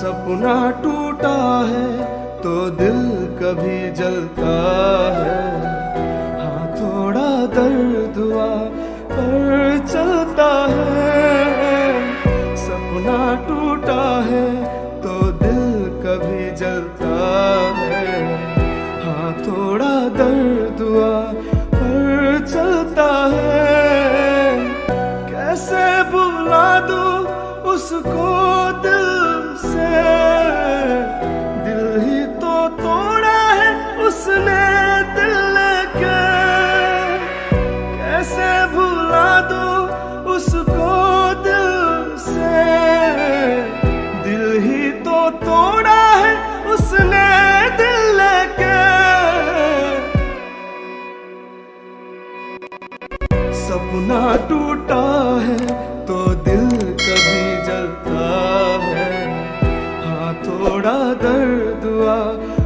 सपना टूटा है तो दिल कभी जलता है। हाँ थोड़ा दर्द हुआ पर चलता है। सपना टूटा है तो दिल कभी जलता है। हाँ थोड़ा दर्द हुआ पर चलता है। कैसे भुला दूं उसको दिल से, दिल ही तो तोड़ा है उसने दिल लेके। कैसे भुला दूं उसको दिल से, दिल ही तो तोड़ा है उसने दिल लेके। सपना टूटा है तो दिल कभी जलता है। हाँ थोड़ा दर्द हुआ